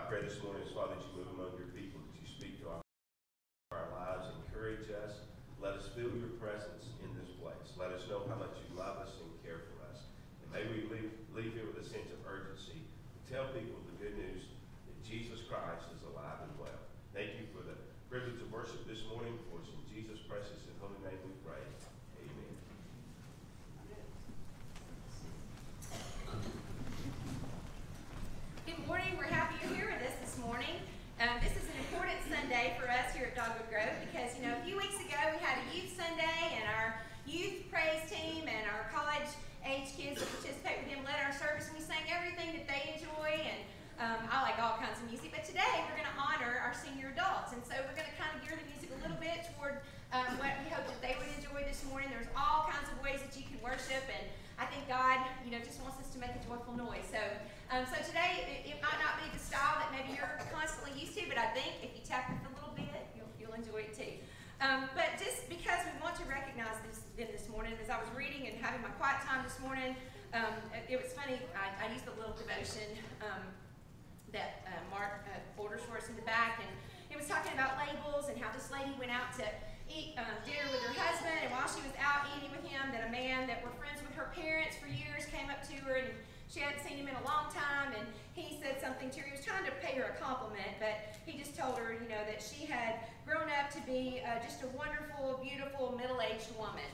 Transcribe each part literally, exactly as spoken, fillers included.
pray this morning is, Father, that you move among your people, that you speak to our, our lives, encourage us. Let us feel your presence in this place. Let us know how much you love us and care for us. And may we leave, leave here with a sense of urgency to tell people the good news that Jesus Christ is alive and well. Thank you for the privilege of worship this morning. For it's in Jesus' precious and holy name we pray. Amen. Good morning. We're happy you're here with us this morning. Um, this is an important Sunday for us here at Dogwood Grove because, you know, a few weeks ago we had a youth Sunday, and our youth praise team and our college-age kids that participate with them led our service, and we sang everything that they enjoy, and um, I like all kinds of music. But today we're going to honor our senior adults, and so we're going to kind of gear the music a little bit toward um, what we hope that they would enjoy this morning. There's all kinds of ways that you can worship, and I think God, you know, just wants us to make a joyful noise. So, um, so today it, it might not be the style that maybe you're constantly used to, but I think if you tap it a little bit, you'll, you'll enjoy it too. Um, but just because we want to recognize this this morning, as I was reading and having my quiet time this morning, um, it, it was funny. I, I used a little devotion um, that uh, Mark uh, orders for us in the back, and it was talking about labels and how this lady went out to eat um, dinner with her husband, and while she was out eating with him, that a man that were friends with her parents for years came up to her, and she hadn't seen him in a long time, and he said something to her. He was trying to pay her a compliment, but he just told her, you know, that she had grown up to be uh, just a wonderful, beautiful, middle-aged woman.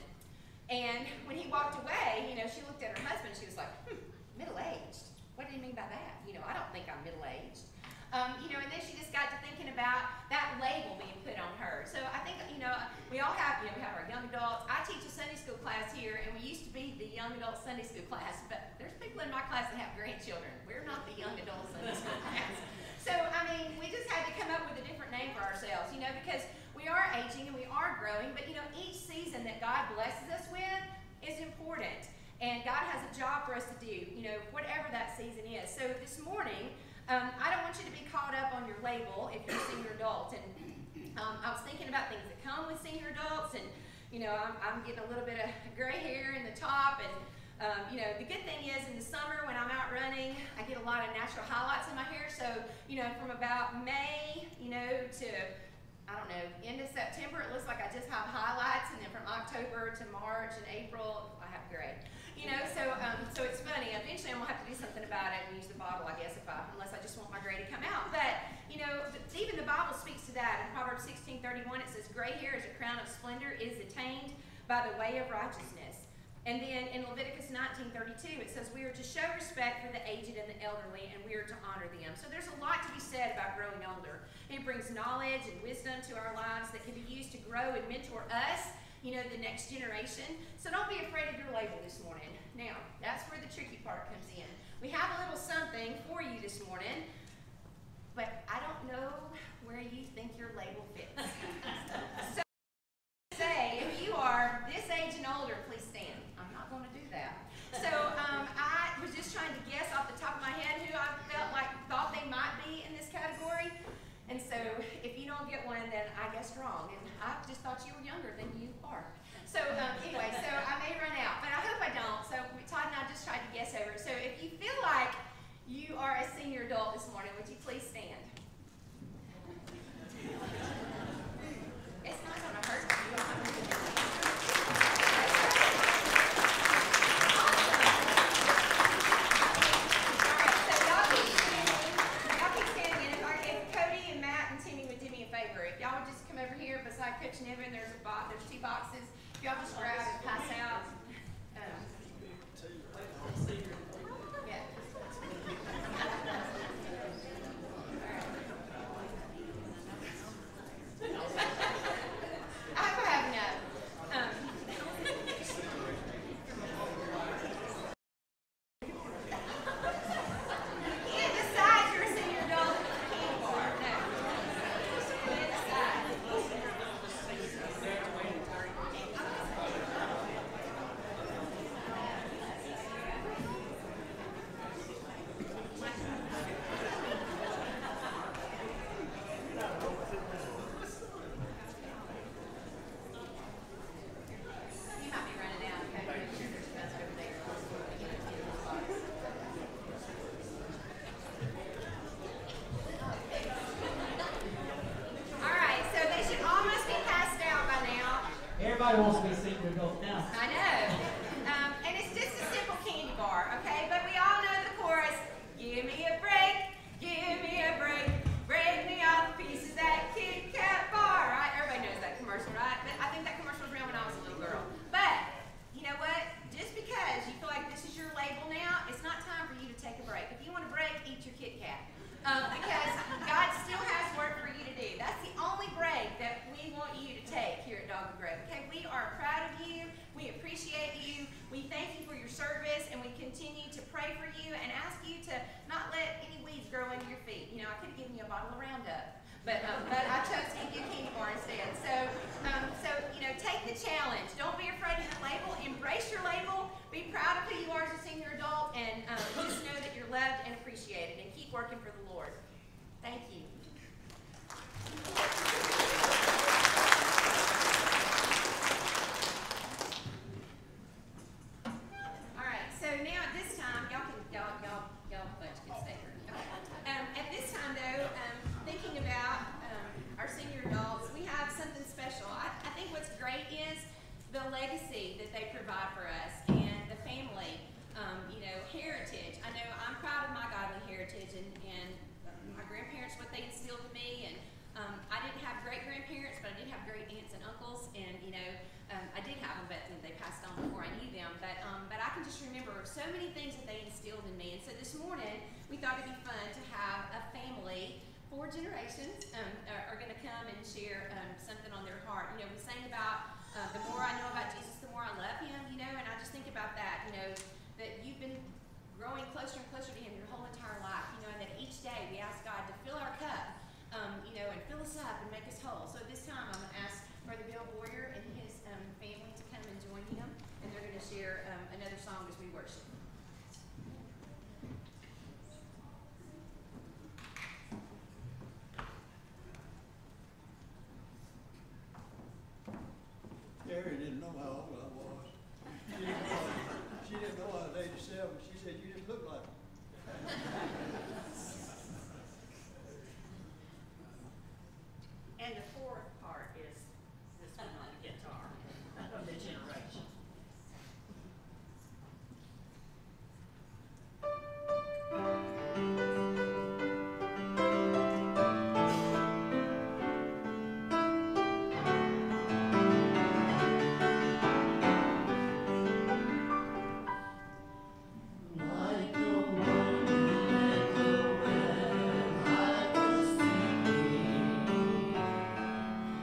And when he walked away, you know, she looked at her husband, and she was like, hmm, middle-aged? What do you mean by that? You know, I don't think I'm middle-aged. Um, you know, and then she just got to thinking about that label being put on her. So I think, you know, we all have, you know, we have our young adults. I teach a Sunday school class here, and we used to be the young adult Sunday school class, but there's people in my class that have grandchildren. We're not the young adult Sunday school class. So, I mean, we just had to come up with a different name for ourselves, you know, because we are aging and we are growing, but, you know, each season that God blesses us with is important. And God has a job for us to do, you know, whatever that season is. So this morning, Um, I don't want you to be caught up on your label if you're a senior adult. And um, I was thinking about things that come with senior adults, and you know, I'm, I'm getting a little bit of gray hair in the top. And um, you know, the good thing is in the summer when I'm out running, I get a lot of natural highlights in my hair. So you know, from about May, you know, to I don't know, end of September, it looks like I just have highlights, and then from October to March and April, I have gray. You know, so um, so it's funny. Eventually, I'm gonna have to do something about it and use the bottle, I guess, if I unless I just want my gray to come out. But you know, even the Bible speaks to that. In Proverbs sixteen thirty-one, it says, "Gray hair is a crown of splendor, is attained by the way of righteousness." And then in Leviticus nineteen thirty-two, it says, "We are to show respect for the aged and the elderly, and we are to honor them." So there's a lot to be said about growing older. It brings knowledge and wisdom to our lives that can be used to grow and mentor us, you know, the next generation. So don't be afraid of your label this morning. Now, that's where the tricky part comes in. We have a little something for you this morning, but I don't know where you think your label fits. So say, if you are this age and older, please stand. I'm not going to do that. So um, I was just trying to guess off the top of my head who I felt like thought they might be in this category. And so if you don't get one, then I guessed wrong. And I just thought you were younger than you are. So um, anyway, so I may run out, but I hope I don't. So Todd and I just tried to guess over it. So if you feel like you are a senior adult this morning, would you please stand? It's not going to hurt you. You don't have to do anything. Coach Niven, there's a box, there's two boxes. Y'all just grab and pass out. Um, yeah. I hope I have enough. Um, you can't decide you're a senior adult with a candy bar. No. You can't decide. Everybody wants to be senior adult now. I know. Um, and it's just a simple candy bar, okay? But we all know the chorus. Give me a break, give me a break, break me all the pieces that Kit Kat bar, right? Everybody knows that commercial, right? But I think that commercial was around when I was a little girl. But, you know what? Just because you feel like this is your label now, it's not time for you to take a break. If you want a break, eat your Kit Kat. Um, because God still has work for you to do. That's the only break that we want you to take here at Dogwood Grove. Okay, we are proud of you. We appreciate you. We thank you for your service, and we continue to pray for you and ask you to not let any weeds grow under your feet. You know, I could have given you a bottle of Roundup, but um, but I chose to give you a candy bar instead. So um, so you know, take the challenge. Don't be afraid of the label. Embrace your label. Be proud of who you are as a senior adult, and um, just know that you're loved and appreciated. And keep working for the Lord. Thank you. All right, so now at this time, y'all can, y'all, y'all, y'all bunch can stay here. Okay. Um, at this time though, um, thinking about um, our senior adults, we have something special. I, I think what's great is the legacy that they provide for us and the family, um, you know, heritage. I know I'm proud of my godly heritage and, and my grandparents, what they instilled in me, and um, I didn't have great grandparents, but I did have great aunts and uncles, and you know, um, I did have them, but they passed on before I knew them. But um, but I can just remember so many things that they instilled in me. And so this morning we thought it'd be fun to have a family, four generations, um, are, are going to come and share um, something on their heart. You know, we sang about uh, the more I know about Jesus, the more I love Him. You know, and I just think about that. You know, that you've been growing closer and closer to Him your whole entire life. You know, and that each day we ask God to fill our cup, um, you know, and fill us up and make us whole. So at this time, I'm going to ask Brother Bill Boyer and his um, family to come and join him, and they're going to share um, another song as we worship. Gary didn't know how old I was. She didn't know, she didn't know I was eighty-seven. She said, you didn't look like it. And the fourth part is this one on the guitar of the generation. Like a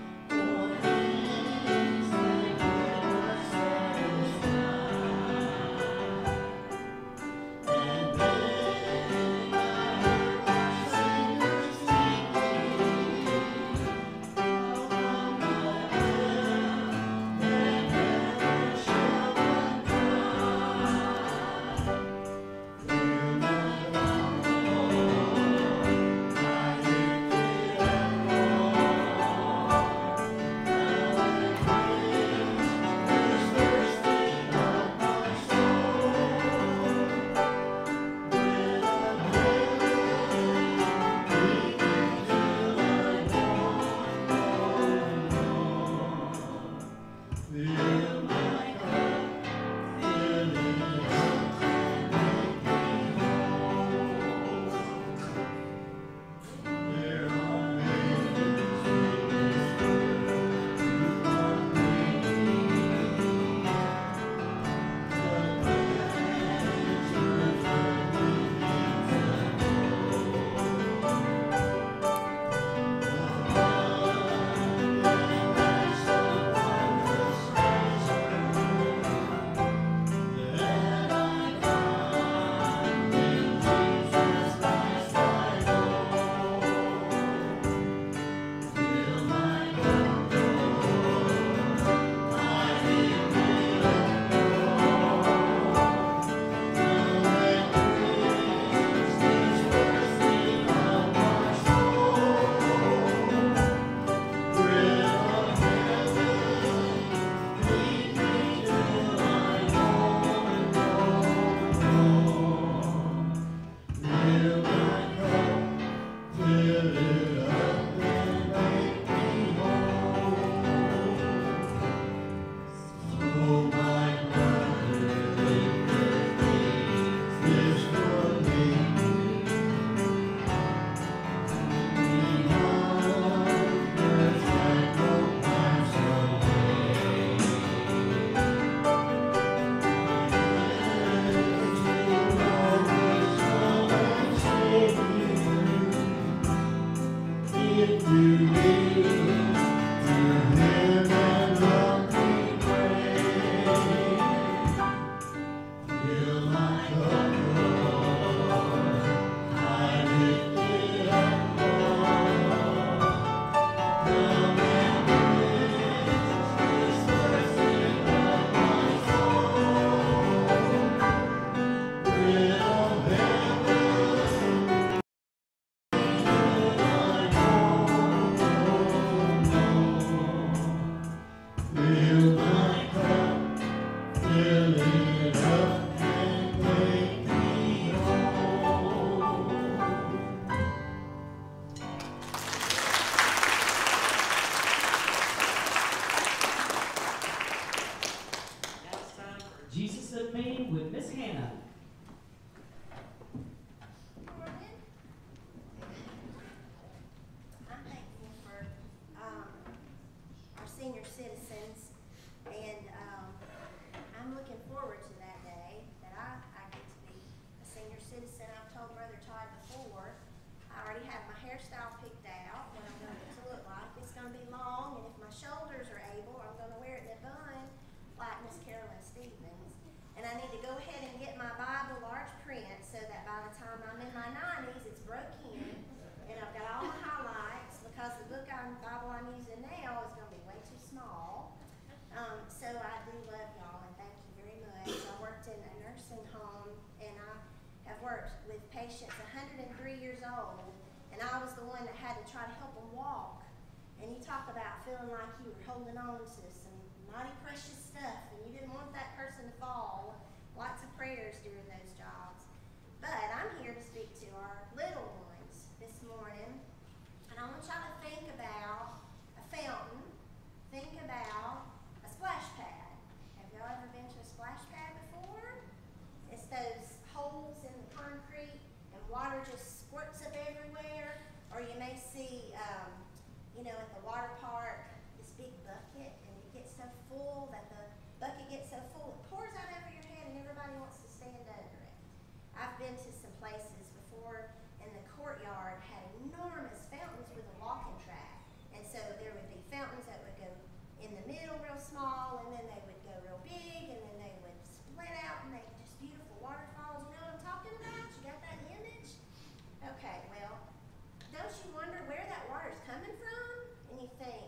patients, one hundred three years old, and I was the one that had to try to help them walk. And you talk about feeling like you were holding on to some mighty precious stuff, and you didn't want that person to fall. Lots of prayers during those jobs. But I'm here to speak to our little ones this morning, and I want y'all to think about a fountain. Think about a splash pad. Have y'all ever been to a splash pad before? It's those holes in the concrete and water just squirts up everywhere. Or you may see, um, you know, at the water park, this big bucket, and it gets so full that the bucket gets so full it pours out over your head and everybody wants to stand under it. I've been to some places before, and the courtyard had enormous fountains with a walking track. And so there would be fountains that would go in the middle real small, and then they would go real big, and then they would split out and make just beautiful waterfalls. You know what I'm talking about? You got that image? Okay, well, don't you wonder where that water's coming from? And you think,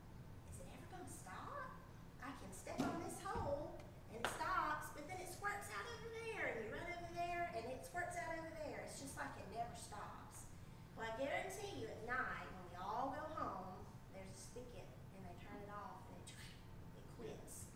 is it ever going to stop? I can step on this hole and it stops, but then it squirts out over there, and you run over there, and it squirts out over there. It's just like it never stops. Well, I guarantee you at night, when we all go home, there's a spigot, and they turn it off, and it, it quits.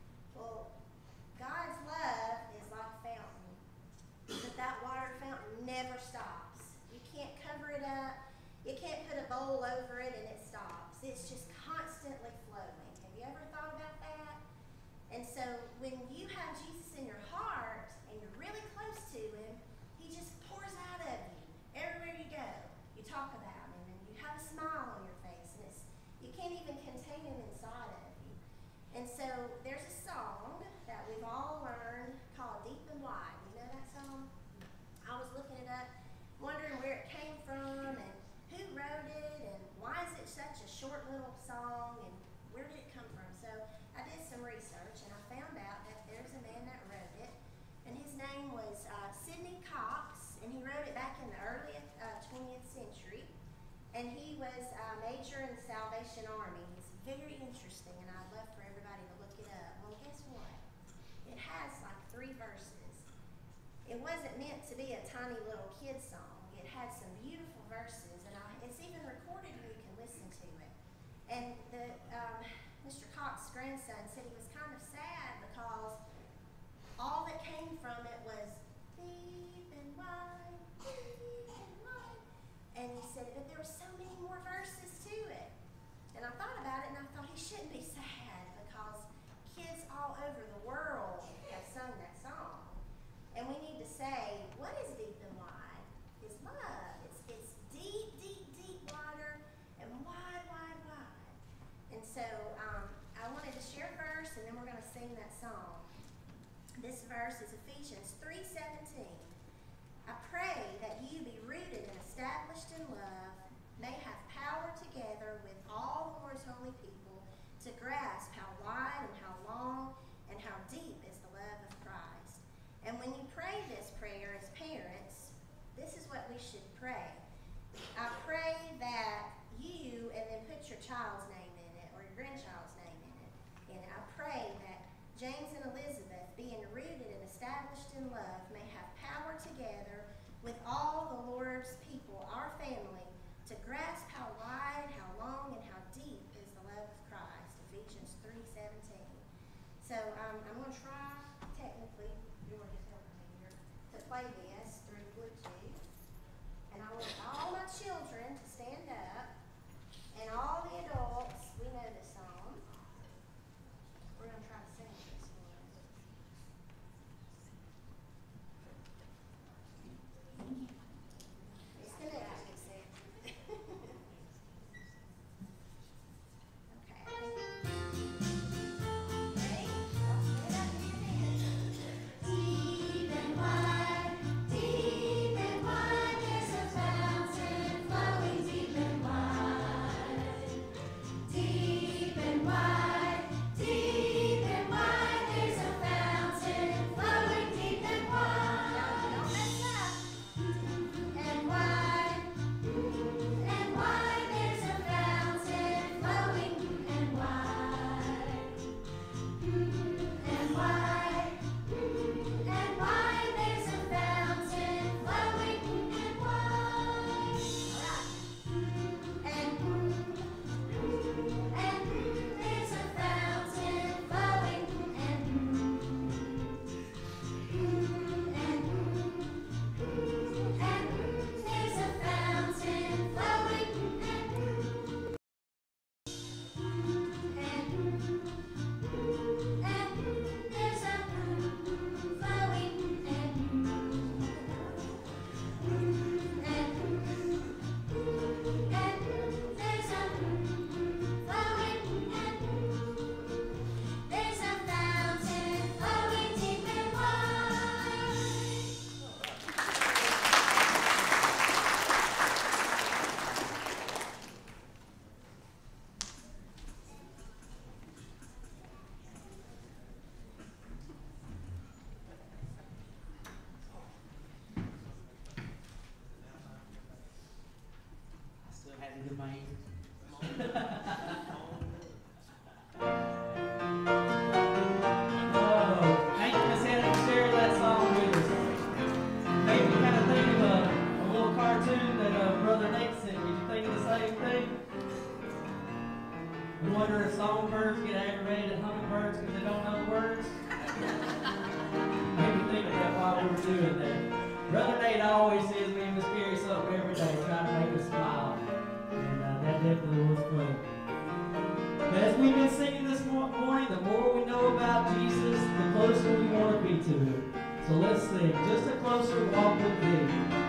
Well, God's love is like a fountain, but that water fountain never stops. You can't cover it up. You can't put a bowl over it and it stops. It's just constantly flowing. Have you ever thought about that? And so when you have Jesus in your heart and you're really close to him, he just pours out of you everywhere you go. You talk about him and you have a smile on your face, and it's you can't even contain him inside of you. And so there's a song that we've all learned called Deep and Wide. You know that song? I was looking it up, wondering where it came from and who wrote it and why is it such a short little song and where did it come from. So I did some research and I found out that there's a man that wrote it, and his name was uh, Sidney Cox, and he wrote it back in the early uh, twentieth century, and he was a major in the Salvation Army. It's very interesting, and I'd love for everybody to look it up. Well, guess what? It has like three verses. It wasn't meant to be a tiny little kid song. It had some beautiful verses, and I, it's even recorded where you can listen to it. And the um, Mister Cox's grandson said he was kind of sad because all that came from it was deep and wide, deep and wide. And he said, but there were so many more verses to it. And I thought about it, and I thought he shouldn't be sad because kids all over the world have sung that song. And we need to say, what is deep and wide? It's love. It's, it's deep, deep, deep water and wide, wide, wide. And so um, I wanted to share a verse, and then we're going to sing that song. This verse is Ephesians three seventeen. I pray that you be rooted and established in love, may have power Daddy the man. Oh, thank you, Miss Hannah, for sharing that song with us. Made me kind of think of a, a little cartoon that uh, Brother Nate sent me. Did you think of the same thing? We wonder if songbirds get aggravated at hummingbirds because they don't know the words. Made me think of that while we were doing that. Brother Nate always says me and Miss Carrie something every day, trying to make us smile. And uh, that definitely was fun. But as we've been singing this morning, the more we know about Jesus, the closer we want to be to Him. So let's sing, just a closer walk with Thee.